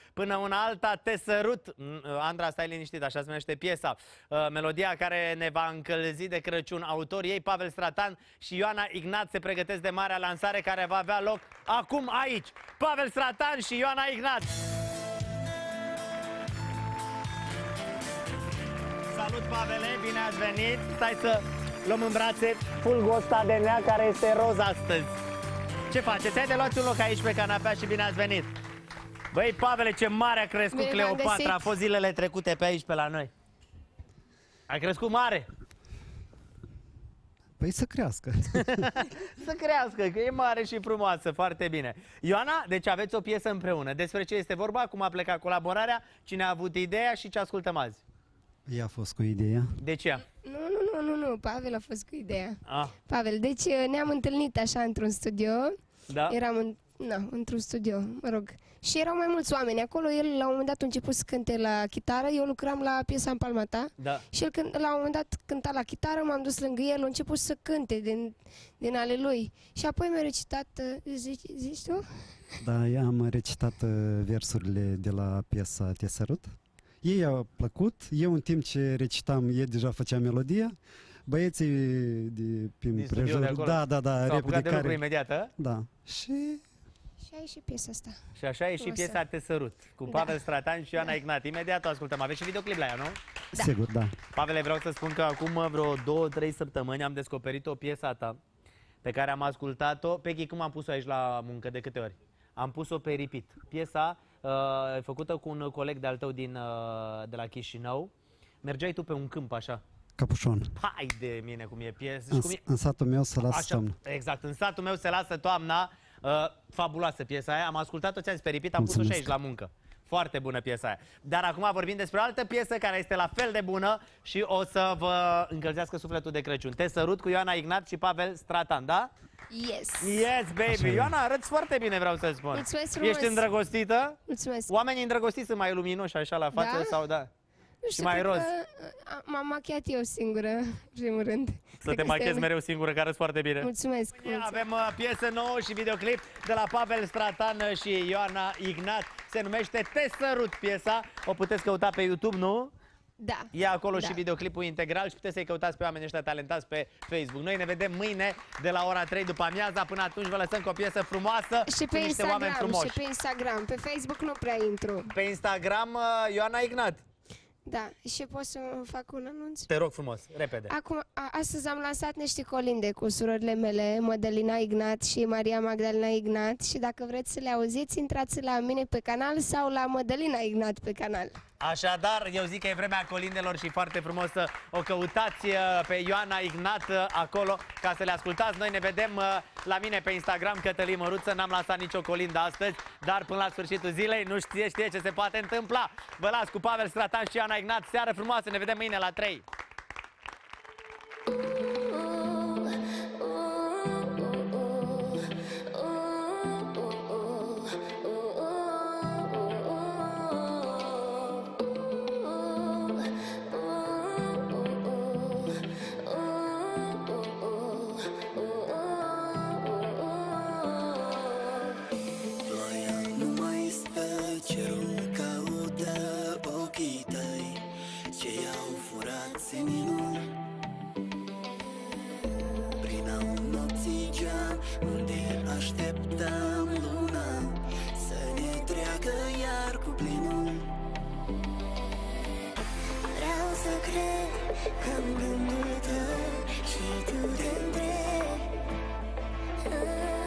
până una alta, Te sărut. Andra, stai liniștit, așa se numește piesa. Melodia care ne va încălzi de Crăciun. Autorii ei, Pavel Stratan și Ioana Ignat, se pregătesc de marea lansare care va avea loc acum aici. Pavel Stratan și Ioana Ignat. Salut, Pavele, bine ați venit. Stai să luăm în brațe fulgul ăsta de nea care este roz astăzi. Ce faceți? Hai de luați un loc aici pe canapea și bine ați venit. Băi, Pavele, ce mare a crescut Cleopatra. A fost zilele trecute pe aici, pe la noi. A crescut mare. Păi să crească. Să crească, că e mare și frumoasă, foarte bine. Ioana, deci aveți o piesă împreună. Despre ce este vorba, cum a plecat colaborarea, cine a avut ideea și ce ascultăm azi? Ea a fost cu ideea. De ce? Nu, Pavel a fost cu ideea. Ah. Pavel, deci ne-am întâlnit așa într-un studio. Da? Eram într-un studio, mă rog. Și erau mai mulți oameni acolo. El la un moment dat a început să cânte la chitară. Eu lucram la piesa În palma ta. Da. Și el la un moment dat cânta la chitară, m-am dus lângă el, a început să cânte din ale lui. Și apoi mi-a recitat, zici tu? Da, eu am recitat versurile de la piesa Te sărut. Ei a plăcut, eu în timp ce recitam, ei deja făcea melodia. Băieții de pe împrejur, da, repede de lucru imediat, a? Da. Și a ieșit piesa asta. Și așa a ieșit piesa Te sărut, cu Pavel Stratan și Ioana Ignat. Imediat o ascultăm. Aveți și videoclip la ea, nu? Da. Sigur, da. Pavele, vreau să spun că acum vreo 2-3 săptămâni am descoperit o piesă a ta pe care am ascultat-o. Pechi, cum am pus-o aici la muncă, de câte ori? Am pus-o pe repeat. Piesa făcută cu un coleg de-al tău de la Chișinău. Mergeai tu pe un câmp așa. Capușon. Hai de mine cum e piesă. În satul meu se lasă toamna. Exact, în satul meu se lasă toamna. Fabuloasă piesa aia. Am ascultat-o, ți-am zis pe repeat, am pus-o și aici la muncă. Foarte bună piesa aia. Dar acum vorbim despre o altă piesă care este la fel de bună și o să vă încălzească sufletul de Crăciun. Te sărut cu Ioana Ignat și Pavel Stratan, da? Yes, baby! Ioana, arăți foarte bine, vreau să spun. Mulțumesc frumos. Ești îndrăgostită? Mulțumesc. Oamenii îndrăgostiți sunt mai luminoși așa la față, Da? sau da? Nu Și știu, mai roz. M-am machiat eu singură, în primul rând. Să te machezi mereu singură, că arăți foarte bine. Mulțumesc. Avem piesă nouă și videoclip de la Pavel Stratan și Ioana Ignat. Se numește Te sărut piesa. O puteți căuta pe YouTube, nu? Da. E acolo și videoclipul integral și puteți să-i căutați pe oamenii ăștia talentați pe Facebook. Noi ne vedem mâine de la ora 3 după amiaza. Până atunci vă lăsăm cu o piesă frumoasă și pe cu niște oameni frumoși. Și pe Instagram. Pe Facebook nu prea intru. Pe Instagram, Ioana Ignat. Da, și pot să fac un anunț? Te rog frumos, repede. Acum, astăzi am lansat niște colinde cu surorile mele, Mădălina Ignat și Maria Magdalena Ignat, și dacă vreți să le auziți, intrați la mine pe canal sau la Mădălina Ignat pe canal. Așadar, eu zic că e vremea colindelor și foarte frumos să o căutați pe Ioana Ignat acolo ca să le ascultați. Noi ne vedem la mine pe Instagram, Cătălin Măruță. N-am lansat nicio colindă astăzi, dar până la sfârșitul zilei nu știe ce se poate întâmpla. Vă las cu Pavel Stratan și Ioana Ignat. Seară frumoasă, ne vedem mâine la 3. Așteptam luna să ne treacă iar cu plinul. Vreau să cred că-n gândul tău și tu te întrebi.